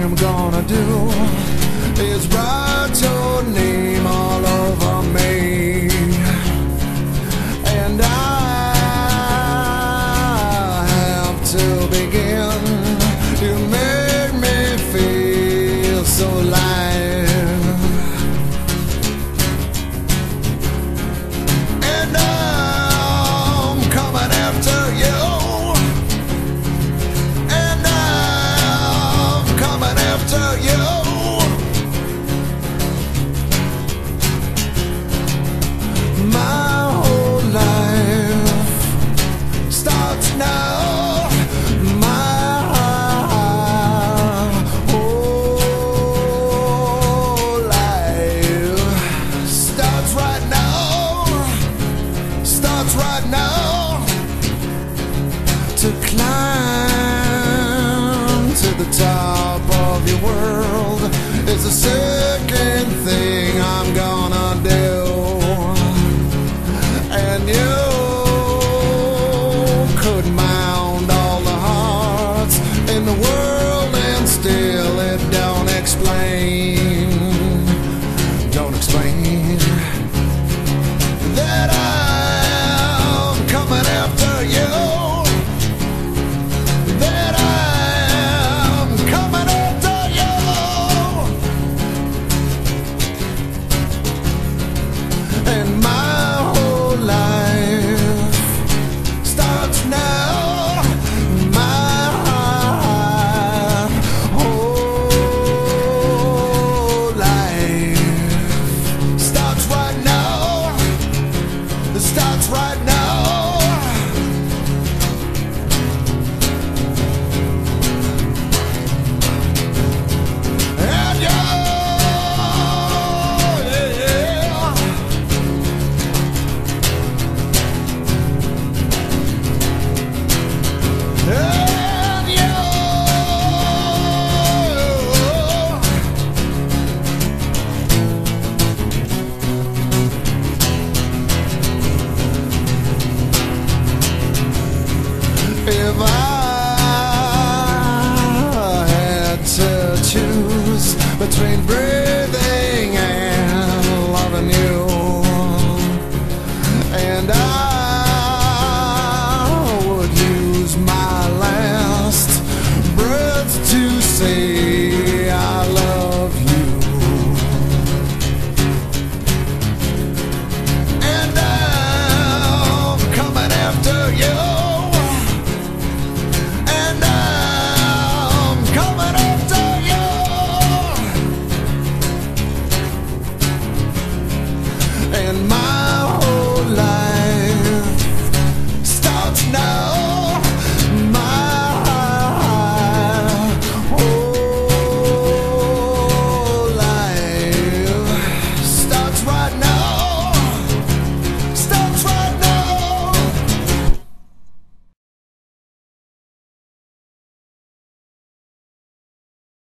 I'm gonna do is write your name all over me, and I have to begin. You make me feel so alive, and I'm coming after you. Right now, to climb to the top of your world is the second thing I'm gonna do, and you could mount all the hearts in the world and still it don't explain that coming after you, that I'm coming after you, and my whole life starts now. My whole life starts right now. It starts right now. If I had to choose between